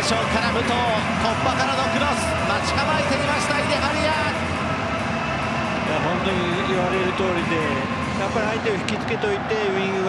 初から武藤、突破からのクロス、待ち構えていましたイデハリア。 本当に言われる通りで、やっぱり相手を引きつけといてウイングが